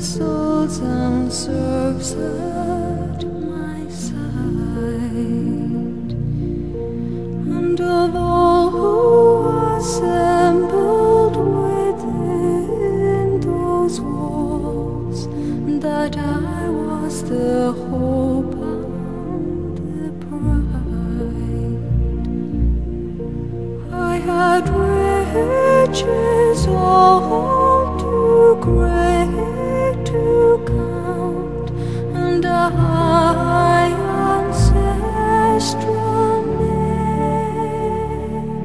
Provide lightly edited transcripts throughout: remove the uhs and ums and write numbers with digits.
souls and serves at my side, and of all who assembled within those walls, that I was the hope and the pride. I had riches all too great to count, and a high ancestral name,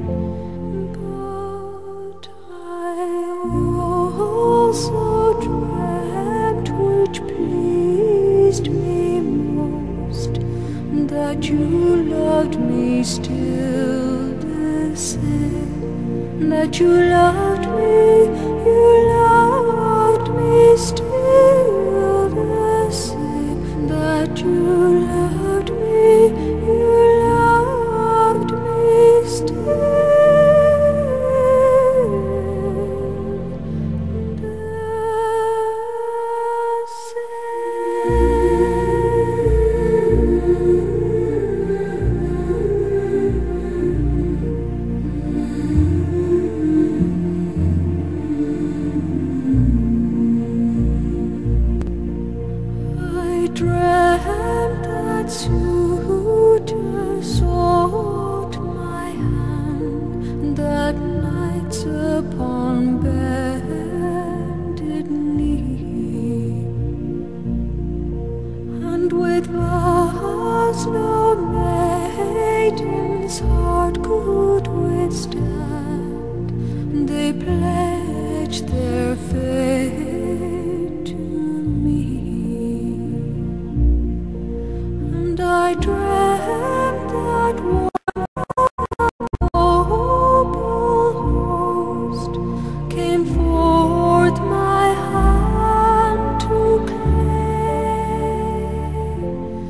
but I also dreamt, which pleased me most, that you loved me still the same, that you loved me still the same, that you loved me still the dreamt that suitors sought my hand, that knights upon bended knee, and with vows no maiden's heart could withstand, they pledged their faith to me. I dreamt that one noble host came forth my hand to claim,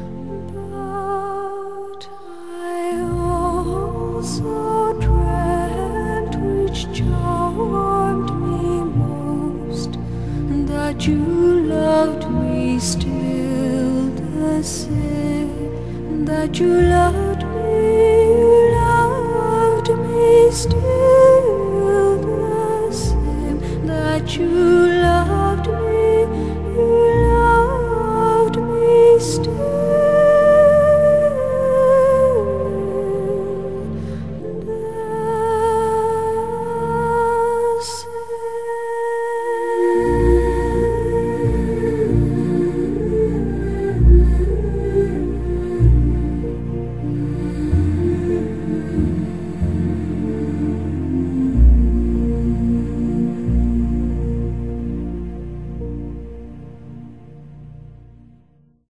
but I also dreamt, which charmed me most, that you loved me still the same, that you loved me still.